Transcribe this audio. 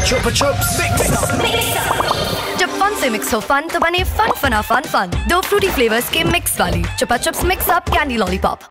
Chupa Chups Mix Up। जब fun से mix हो फन तो बने फन फना फन फन। 2 फ्रूटी फ्लेवर्स के मिक्स वाली Chupa Chups mix up candy lollipop.